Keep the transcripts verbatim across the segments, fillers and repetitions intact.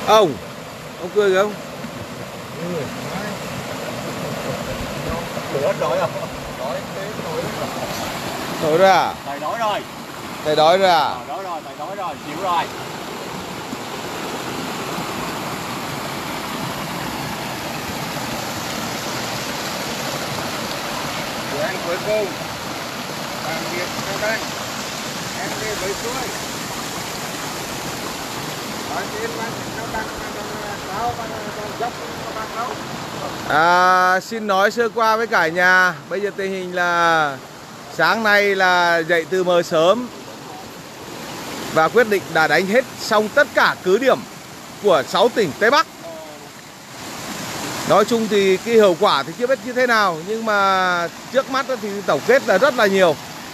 Ông, ông cười kìa ông. Lửa đói không? Thổi rồi à? Thầy đói rồi. Thầy đói rồi à? Ờ, đói rồi, thầy đói rồi, chịu rồi. Bữa ăn cuối cùng tạm biệt các bạn, em đi với xuôi nói chuyện mà nó đang sao mà dốc các bạn đâu. À, xin nói sơ qua với cả nhà. Bây giờ tình hình là sáng nay là dậy từ mờ sớm và quyết định đã đánh hết xong tất cả cứ điểm của sáu tỉnh Tây Bắc. Nói chung thì cái hậu quả thì chưa biết như thế nào, nhưng mà trước mắt thì tổng kết là rất là nhiều.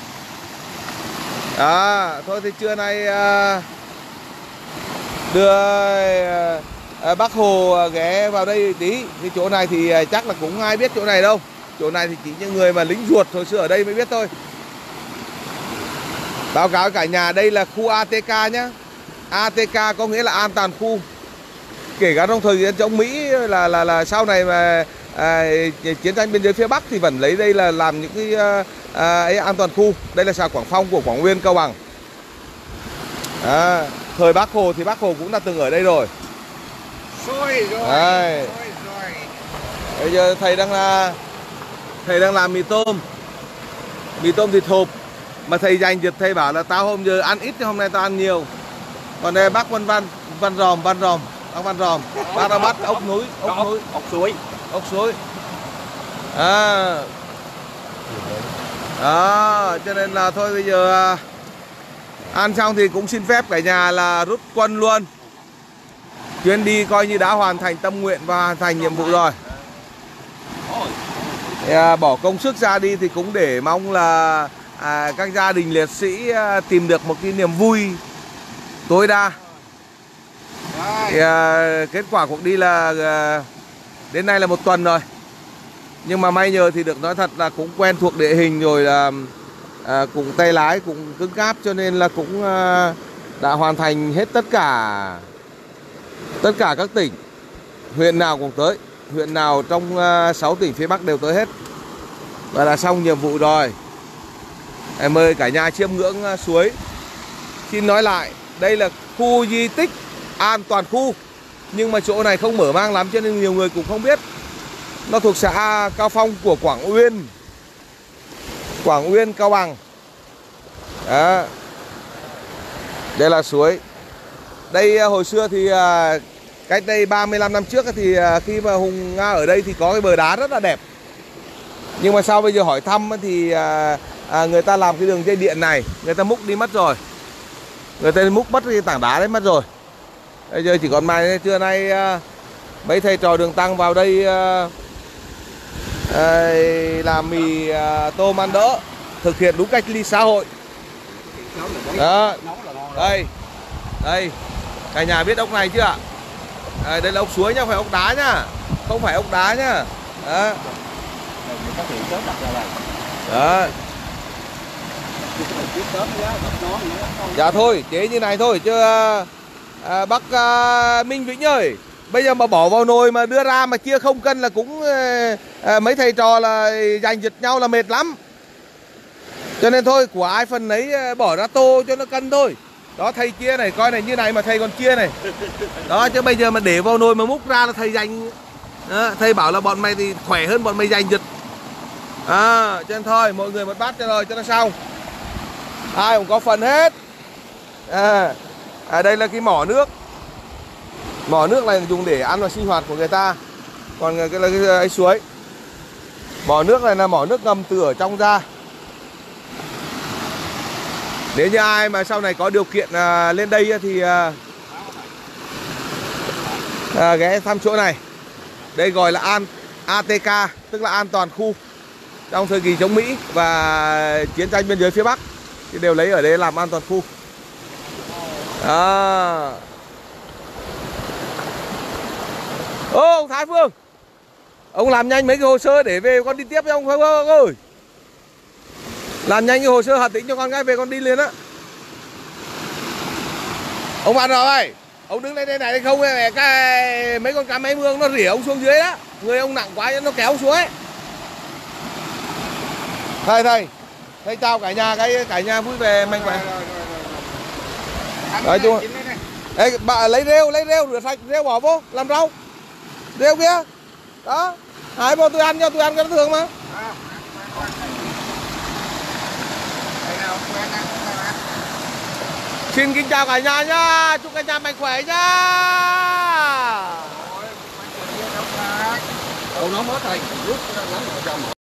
À, thôi thì trưa nay à, đưa à, bác Hồ ghé vào đây tí. Cái chỗ này thì chắc là cũng ai biết chỗ này đâu. Chỗ này thì chỉ những người mà lính ruột hồi xưa ở đây mới biết thôi. Báo cáo cả nhà, đây là khu a tê ca nhá. a tê ca có nghĩa là an toàn khu. Kể cả trong thời gian chống Mỹ là là là sau này mà à, chiến tranh biên giới phía Bắc thì vẫn lấy đây là làm những cái à, ấy, an toàn khu. Đây là xã Quảng Phong của Quảng Nguyên, Cao Bằng. À, thời Bác Hồ thì Bác Hồ cũng đã từng ở đây rồi. Xôi rồi, Đây. xôi rồi. Bây giờ thầy đang là thầy đang làm mì tôm, mì tôm thịt hộp. Mà thầy giành giật, thầy bảo là tao hôm giờ ăn ít, hôm nay tao ăn nhiều. Còn đây bác Văn Văn Văn Ròm Văn Ròm bác Văn Ròm bác đã bắt ốc núi, ốc núi, ốc suối, ốc suối. À, đó, cho nên là thôi bây giờ ăn xong thì cũng xin phép cả nhà là rút quân luôn. Chuyến đi coi như đã hoàn thành tâm nguyện và hoàn thành nhiệm vụ rồi. À, bỏ công sức ra đi thì cũng để mong là à, các gia đình liệt sĩ à, tìm được một cái niềm vui tối đa. Thì, à, kết quả cuộc đi là à, đến nay là một tuần rồi. Nhưng mà may nhờ thì được nói thật là cũng quen thuộc địa hình rồi, là à, cũng tay lái cũng cứng cáp, cho nên là cũng à, đã hoàn thành hết tất cả tất cả các tỉnh, huyện nào cũng tới, huyện nào trong à, sáu tỉnh phía Bắc đều tới hết. Và đã xong nhiệm vụ rồi. Em mời cả nhà chiêm ngưỡng à, suối. Xin nói lại, đây là khu di tích an toàn khu, nhưng mà chỗ này không mở mang lắm cho nên nhiều người cũng không biết. Nó thuộc xã Cao Phong của Quảng Uyên, Quảng Uyên, Cao Bằng. Đó. Đây là suối. Đây hồi xưa thì cách đây ba mươi lăm năm trước thì khi mà Hùng Nga ở đây thì có cái bờ đá rất là đẹp. Nhưng mà sau bây giờ hỏi thăm thì à, người ta làm cái đường dây điện này, người ta múc đi mất rồi. Người ta múc mất cái tảng đá đấy mất rồi. Bây giờ chỉ còn mai trưa nay à, mấy thầy trò đường tăng vào đây à, à, làm mì à, tôm ăn đỡ, thực hiện đúng cách ly xã hội. Đó. Đây. Đây. Cả nhà biết ốc này chưa ạ? À, đây là ốc suối nhá, không phải ốc đá nhá. Không phải ốc đá nhá. Đó. Đó. Dạ thôi, chế như này thôi chứ à, bác à, Minh Vĩnh ơi, bây giờ mà bỏ vào nồi mà đưa ra mà chia không cân là cũng à, mấy thầy trò là giành giật nhau là mệt lắm. Cho nên thôi, của ai phần nấy bỏ ra tô cho nó cân thôi. Đó, thầy chia này, coi này, như này mà thầy còn chia này. Đó, chứ bây giờ mà để vào nồi mà múc ra là thầy giành. Đó, thầy bảo là bọn mày thì khỏe hơn bọn mày giành giật. À, cho nên thôi, mọi người một bát cho rồi cho nó xong. Ai cũng có phần hết. À, à đây là cái mỏ nước. Mỏ nước này dùng để ăn và sinh hoạt của người ta. Còn cái là cái, cái suối. Mỏ nước này là mỏ nước ngầm từ ở trong ra. Nếu như ai mà sau này có điều kiện à, lên đây thì à, à, ghé thăm chỗ này. Đây gọi là an a tê ca, tức là an toàn khu. Trong thời kỳ chống Mỹ và chiến tranh biên giới phía Bắc thì đều lấy ở đây làm an toàn khu. À. Ô, ông Thái Phương, ông làm nhanh mấy cái hồ sơ để về con đi tiếp với ông Phương ơi. Làm nhanh cái hồ sơ Hà Tĩnh cho con gái về con đi liền á. Ông bạn rồi, ông Ông đứng lên đây này không, cái mấy con cá máy mương nó rỉa ông xuống dưới đó. Người ông nặng quá nó kéo xuống ấy. Thầy thầy, thầy chào cả nhà, cái cả nhà vui vẻ mạnh khỏe. Đấy chú. Ê, bà lấy rêu, lấy rêu rửa sạch, rêu bỏ vô làm rau. Rêu kia. Đó. Hái vô tôi ăn cho, tôi ăn cái thường mà. Xin kính chào cả nhà nhá, chúc cả nhà mạnh khỏe nhá. Ồ, nó mất rồi, lúc nó nắng ở trong.